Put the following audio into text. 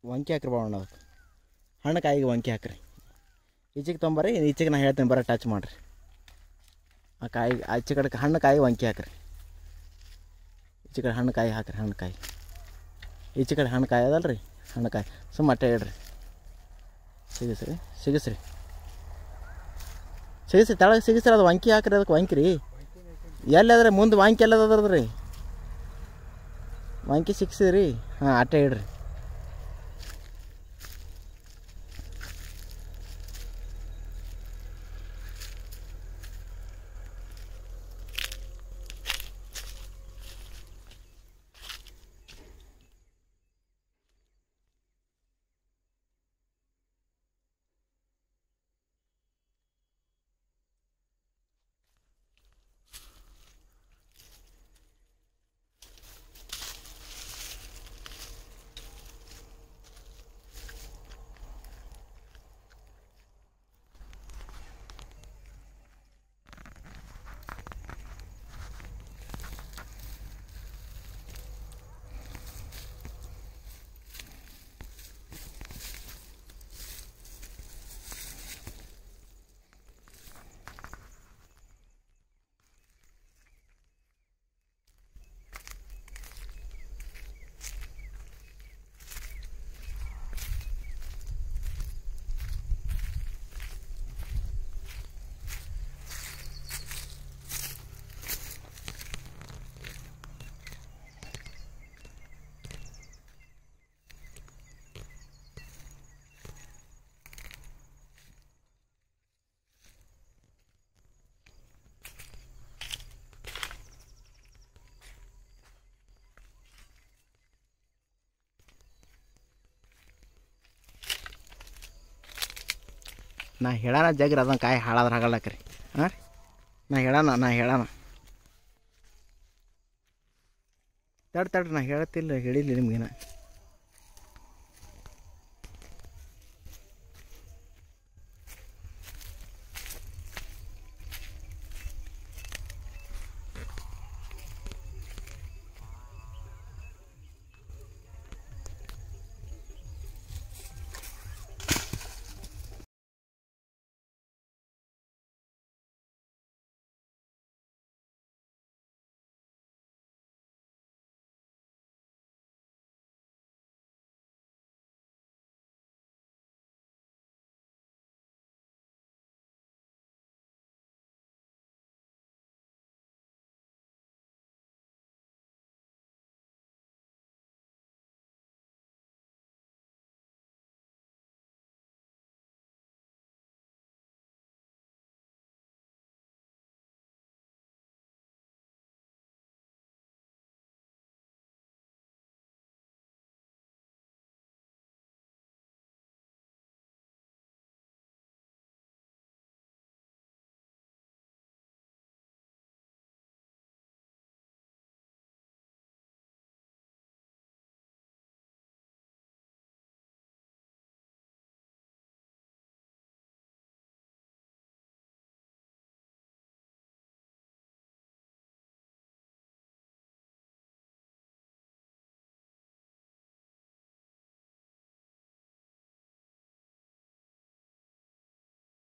ವಂಕಿ ಹಾಕ್ರಿ ಬಾವಣ್ಣ ಅದಕ್ಕೆ ಹಣ್ಣು ಕಾಯಿಗೆ ವಂಕಿ ಹಾಕ್ರಿ ಈಚೆಗೆ ತೊಂಬರ್ರಿ ಈಚೆಗೆ ನಾ ಹೇಳ್ತೀನಿ ಬರೋ ಟಚ್ ಮಾಡಿರಿ ಆ ಕಾಯಿ ಆಚೆ ಕಡೆ ಹಣ್ಣು ಕಾಯಿ ವಂಕಿ ಹಾಕ್ರಿ ಈಚೆ ಕಡೆ ಹಣ್ಣು ಕಾಯಿ ಹಾಕ್ರಿ ಹಣ್ಣು ಕಾಯಿ ಈಚೆ ಕಡೆ ಹಣ್ಣು ಕಾಯಿ ಅದಲ್ಲ ರೀ ಹಣ್ಣು ಕಾಯಿ ಸುಮ್ಮ ಅಟ್ಟೆ ಇಡ್ರಿ ಸಿಗಿಸ್ರಿ ಸಿಗಿಸ್ರಿ ಸಿಗಿಸ್ರಿ ತೆಳಗೆ ಸಿಗಿಸ್ರಿ ಅದು ವಂಕಿ ಹಾಕ್ರಿ ಅದಕ್ಕೆ ವಂಕಿ ರೀ ಎಲ್ಲದ್ರೆ ಮುಂದೆ ವಾಂಕಿ ಎಲ್ಲದ ಅದ್ರದ್ದು ರೀ ವಾಂಕಿ ಸಿಕ್ಸಿದ್ರಿ ಹಾಂ ಅಟ್ಟೆ ಇಡ್ರಿ ನಾ ಹೇಳೋಣ ಜಗ್ರಿ ಅದನ್ನು ಕಾಯಿ ಹಾಳಾದ್ರೆ ಹಾಗಲ್ಲಕ್ರಿ ಹಾಂ ರೀ ನಾ ಹೇಳೋಣ ತಡ್ರಿ ನಾ ಹೇಳ್ತಿಲ್ಲ ಹೇಳಿಲ್ಲ ನಿಮ್ಗೇನ